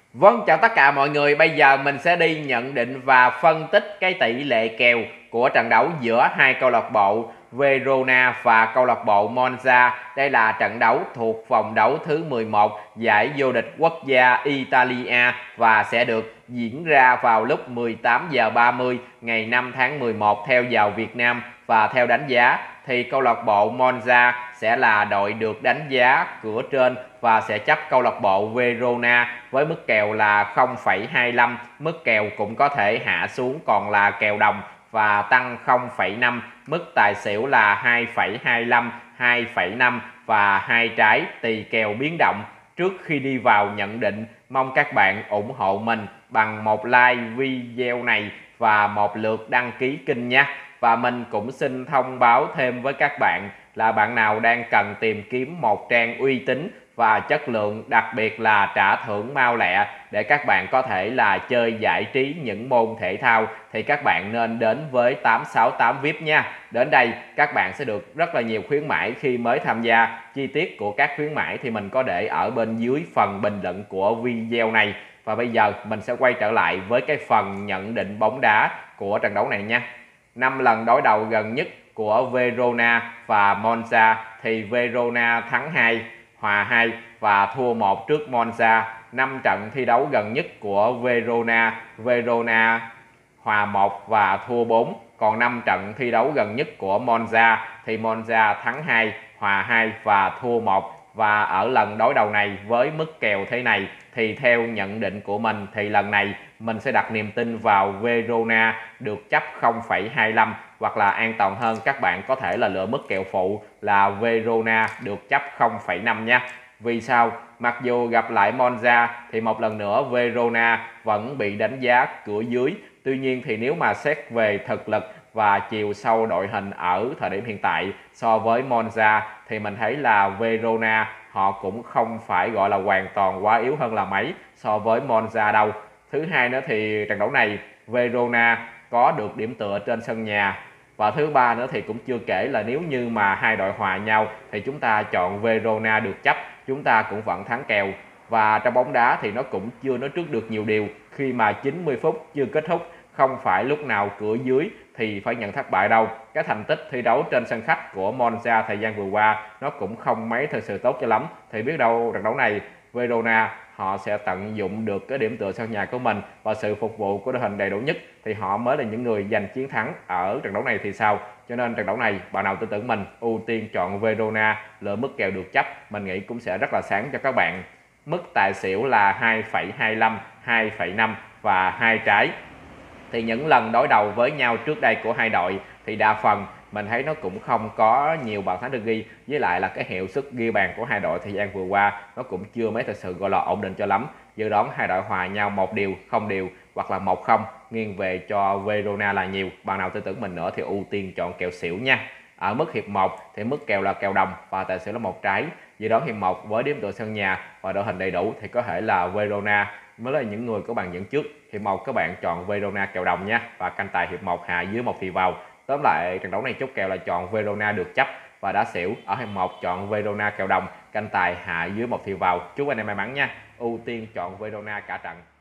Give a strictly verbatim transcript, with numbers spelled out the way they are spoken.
Vâng, chào tất cả mọi người. Bây giờ mình sẽ đi nhận định và phân tích cái tỷ lệ kèo của trận đấu giữa hai câu lạc bộ Verona và câu lạc bộ Monza. Đây là trận đấu thuộc vòng đấu thứ mười một giải vô địch quốc gia Italia và sẽ được diễn ra vào lúc mười tám giờ ba mươi ngày năm tháng mười một theo giờ Việt Nam. Và theo đánh giá thì câu lạc bộ Monza sẽ là đội được đánh giá cửa trên và sẽ chấp câu lạc bộ Verona với mức kèo là không phẩy hai lăm. Mức kèo cũng có thể hạ xuống còn là kèo đồng và tăng không phẩy năm. Mức tài xỉu là hai phẩy hai lăm, hai phẩy năm và hai trái tùy kèo biến động. Trước khi đi vào nhận định, mong các bạn ủng hộ mình bằng một like video này và một lượt đăng ký kênh nhé. Và mình cũng xin thông báo thêm với các bạn là bạn nào đang cần tìm kiếm một trang uy tín và chất lượng, đặc biệt là trả thưởng mau lẹ để các bạn có thể là chơi giải trí những môn thể thao, thì các bạn nên đến với tám sáu tám vi ai pi nha. Đến đây các bạn sẽ được rất là nhiều khuyến mãi khi mới tham gia. Chi tiết của các khuyến mãi thì mình có để ở bên dưới phần bình luận của video này. Và bây giờ mình sẽ quay trở lại với cái phần nhận định bóng đá của trận đấu này nha. Năm lần đối đầu gần nhất của Verona và Monza thì Verona thắng hai, hòa hai và thua một trước Monza. Năm trận thi đấu gần nhất của Verona, Verona hòa một và thua bốn. Còn năm trận thi đấu gần nhất của Monza thì Monza thắng hai, hòa hai và thua một. Và ở lần đối đầu này với mức kèo thế này thì theo nhận định của mình thì lần này mình sẽ đặt niềm tin vào Verona được chấp không phẩy hai lăm, hoặc là an toàn hơn các bạn có thể là lựa mức kèo phụ là Verona được chấp không phẩy năm nha. Vì sao? Mặc dù gặp lại Monza thì một lần nữa Verona vẫn bị đánh giá cửa dưới. Tuy nhiên thì nếu mà xét về thực lực và chiều sâu đội hình ở thời điểm hiện tại so với Monza thì mình thấy là Verona họ cũng không phải gọi là hoàn toàn quá yếu hơn là mấy so với Monza đâu. Thứ hai nữa thì trận đấu này Verona có được điểm tựa trên sân nhà. Và thứ ba nữa thì cũng chưa kể là nếu như mà hai đội hòa nhau thì chúng ta chọn Verona được chấp, chúng ta cũng vẫn thắng kèo. Và trong bóng đá thì nó cũng chưa nói trước được nhiều điều, khi mà chín mươi phút chưa kết thúc, không phải lúc nào cửa dưới thì phải nhận thất bại đâu. Cái thành tích thi đấu trên sân khách của Monza thời gian vừa qua nó cũng không mấy thực sự tốt cho lắm. Thì biết đâu trận đấu này Verona họ sẽ tận dụng được cái điểm tựa sân nhà của mình và sự phục vụ của đội hình đầy đủ nhất thì họ mới là những người giành chiến thắng ở trận đấu này thì sao. Cho nên trận đấu này bạn nào tin tưởng mình ưu tiên chọn Verona, lựa mức kèo được chấp, mình nghĩ cũng sẽ rất là sáng cho các bạn. Mức tài xỉu là hai phẩy hai lăm, hai phẩy năm và hai trái. Thì những lần đối đầu với nhau trước đây của hai đội thì đa phần mình thấy nó cũng không có nhiều bàn thắng được ghi, với lại là cái hiệu suất ghi bàn của hai đội thời gian vừa qua nó cũng chưa mấy thật sự gọi là ổn định cho lắm. Dự đoán hai đội hòa nhau một điều, không điều hoặc là một không, nghiêng về cho Verona là nhiều. Bạn nào tin tưởng mình nữa thì ưu tiên chọn kèo xỉu nha. Ở mức hiệp một thì mức kèo là kèo đồng và tài xỉu là một trái. Dự đoán hiệp một với điểm tựa sân nhà và đội hình đầy đủ thì có thể là Verona mới là những người có bàn dẫn trước. Hiệp một các bạn chọn Verona kèo đồng nha, và canh tài hiệp một hạ dưới một thì vào. Tóm lại trận đấu này chốt kèo là chọn Verona được chấp và đá xỉu. Ở hiệp một chọn Verona kèo đồng, canh tài hạ dưới một thì vào. Chúc anh em may mắn nha. Ưu tiên chọn Verona cả trận.